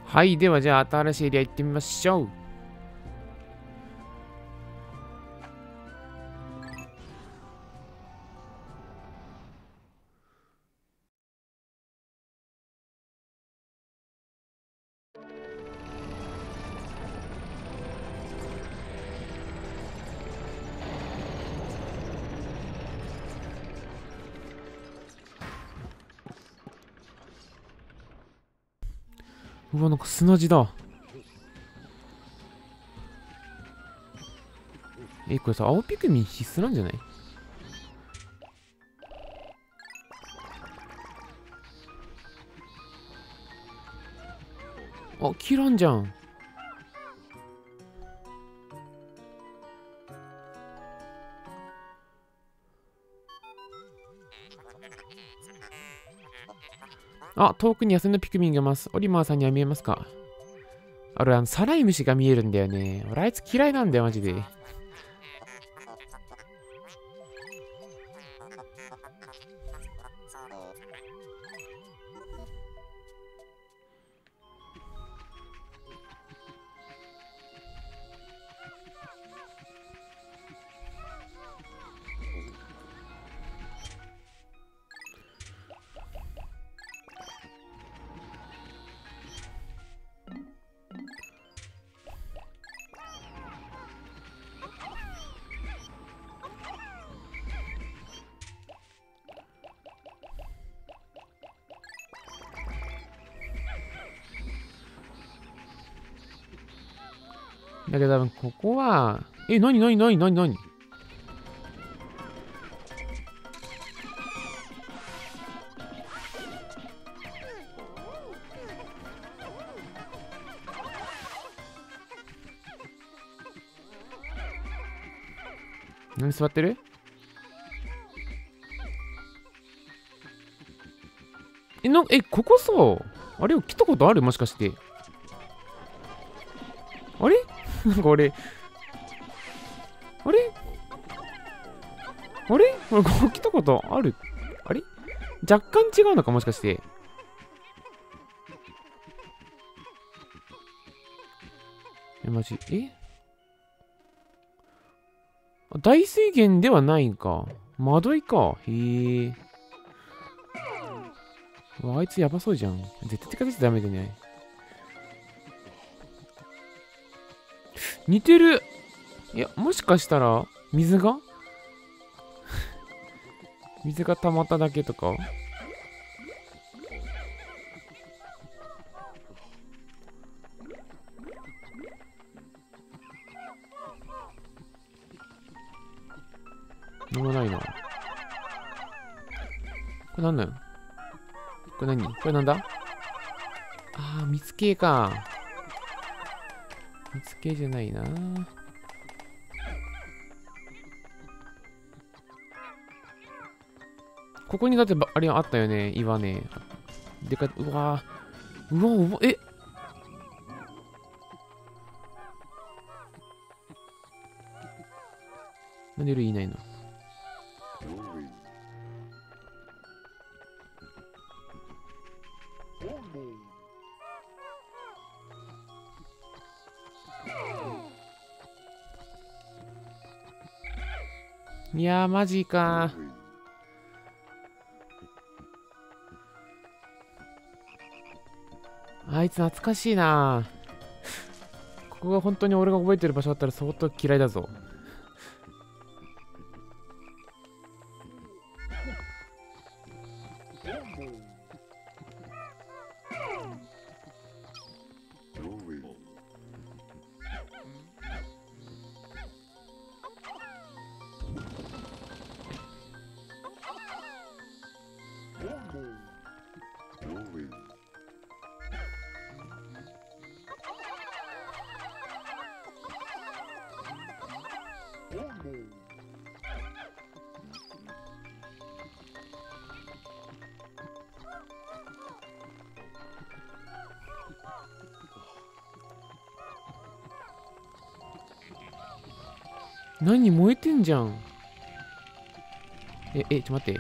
はい、ではじゃあ新しいエリア行ってみましょう。うわ、なんか砂地だ。これさ、青ピクミン必須なんじゃない？あ、キランじゃん。あ、遠くに野生のピクミンがいます。オリマーさんには見えますか？俺、サライムシが見えるんだよね。俺、あいつ嫌いなんだよ、マジで。だけど多分ここは、なに何座ってる？ここさ、あれを来たことある？もしかして。あれなんか俺、あれ俺ここ来たことある？あれ若干違うのかもしかして。マジ、大水源ではないんか。窓井か。へえ。あいつやばそうじゃん。絶対近づいちゃダメだね。似てる。いや、もしかしたら、水が水が溜まっただけとか？なんもないな。これなんなん？これ何？これなんだ？ああ、蜜系か。蜜系じゃないな。ここにだってあれあったよね、岩ね。でか、うわー、うわ、なんでルイいないの？いやー、マジかー。あいつ懐かしいなー。ここが本当に俺が覚えてる場所だったら相当嫌いだぞ。何燃えてんじゃん。ちょっと待って。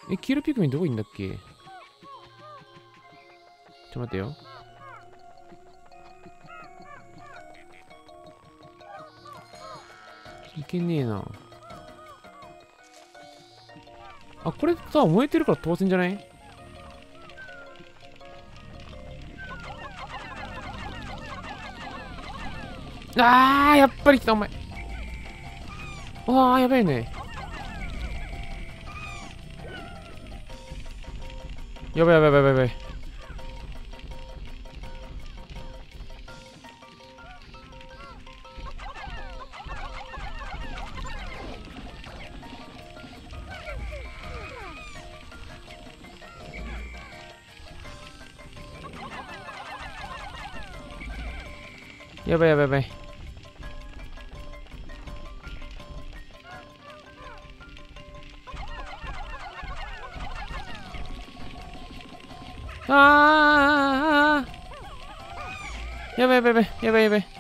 え、黄色ピクミンどこいんだっけ？待ってよ。いけねえな。あ、これさ、燃えてるから当然じゃない？あー、やっぱり来た、お前。わー、やばいね。やばいやばいやばいやばい。やばいやばいやばい。あー、やばいやばいやばいやばいやばい。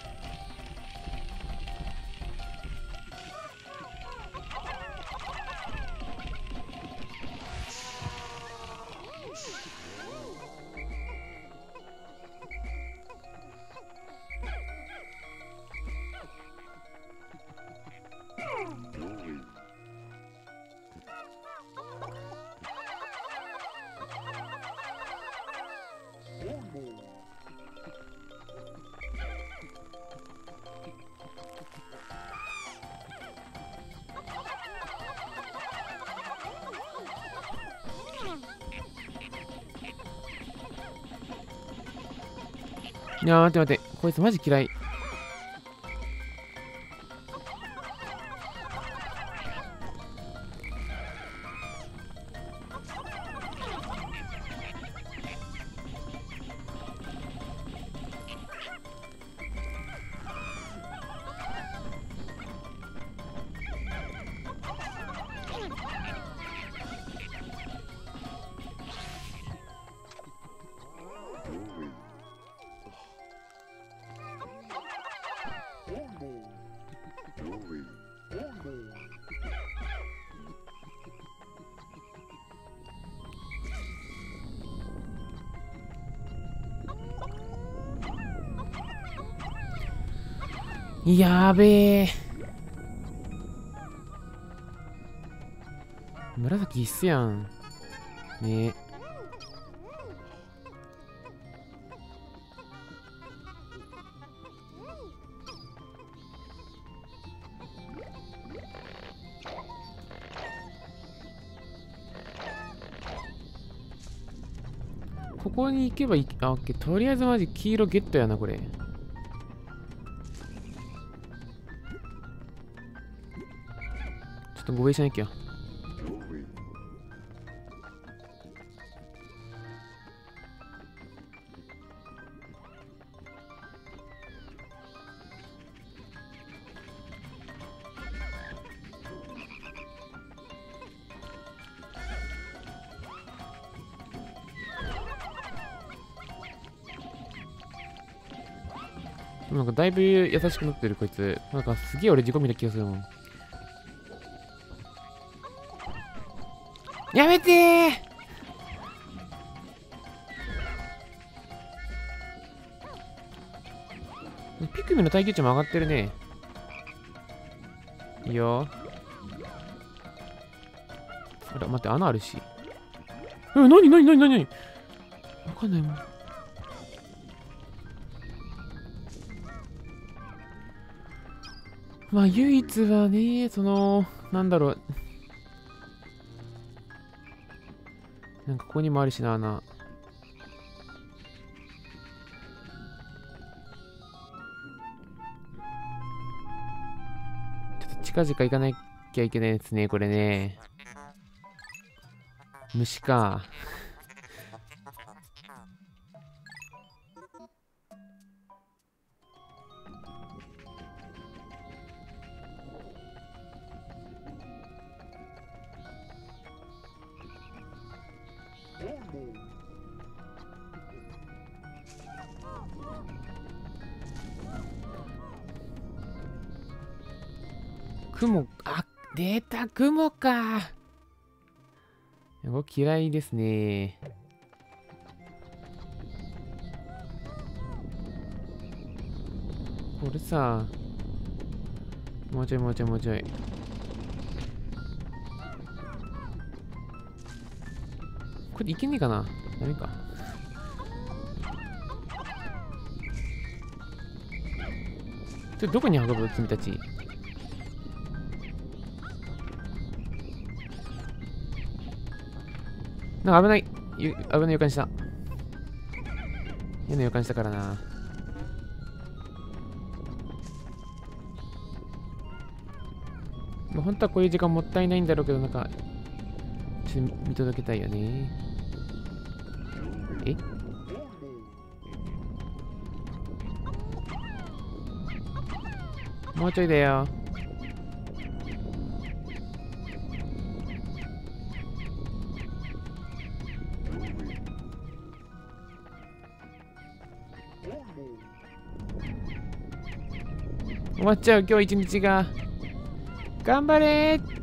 いやー、待って待って。こいつマジ嫌い。やべえ。紫必須やん。ねえ。ここに行けばいい。あ、オッケー。とりあえずマジ黄色ゲットやな、これ。ちょっと護衛しなきゃ。なんかだいぶ優しくなってるこいつ。なんかすげえ俺自己見た気がするもん。やめてー。ピクミンの耐久値も上がってるね。いいよ。あれ、待って、穴あるし。なになになになにわかんないもん。まあ、唯一はね、なんだろう。なんかここにもあるしな、穴。ちょっと近々行かなきゃいけないですね、これね。虫か。雲、あ、出た、雲か。 これ嫌いですね。これさ、もうちょいもうちょいもうちょい。これいけねえかな？ダメか。どこに運ぶ君たち？なんか危ない。危ない予感した。嫌な予感したからな。本当はこういう時間もったいないんだろうけど、なんか、ちょっと見届けたいよね。え？もうちょいだよ。終わっちゃう、今日一日が。頑張れー。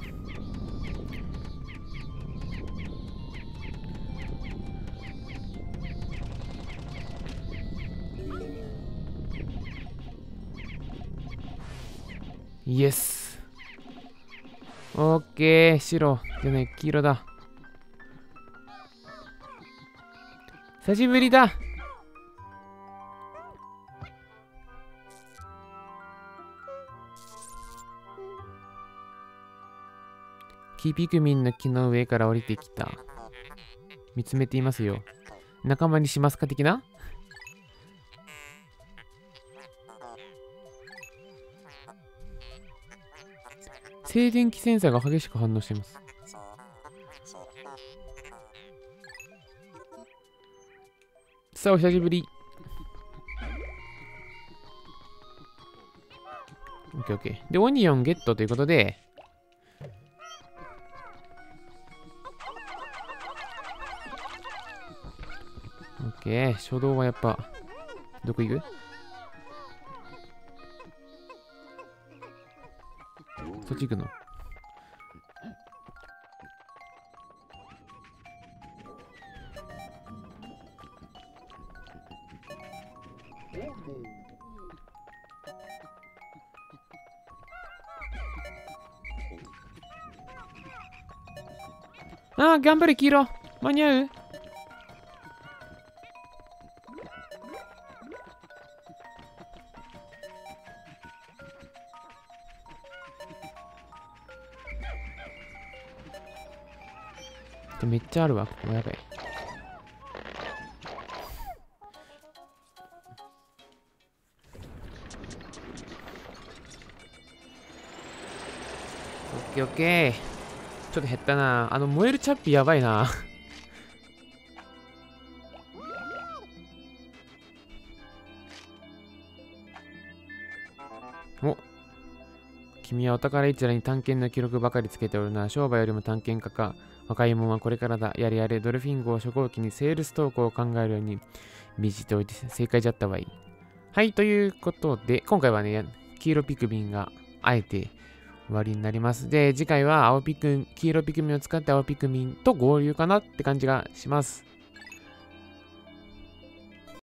イエス。オッケー、白。じゃない、黄色だ。久しぶりだ。キピクミンの木の上から降りてきた。見つめていますよ。仲間にしますか的な？静電気センサーが激しく反応しています。さあ、お久しぶり。オッケーオッケー。で、オニオンゲットということで、オッケー。初動はやっぱ、どこ行く？そっち行くの？ああ、頑張れ、黄色。間に合う？めっちゃあるわ、ここやばい。オッケーオッケー。ちょっと減ったな。燃えるチャッピやばいな。お、君はお宝一覧に探検の記録ばかりつけておるな。商売よりも探検家か。若いもんはこれからだ。やれやれ、ドルフィン号初号機にセールストークを考えるように見じておいて正解じゃったわい。はい、ということで、今回はね、黄色ピクミンがあえて終わりになります。で、次回は黄色ピクミンを使って青ピクミンと合流かなって感じがします。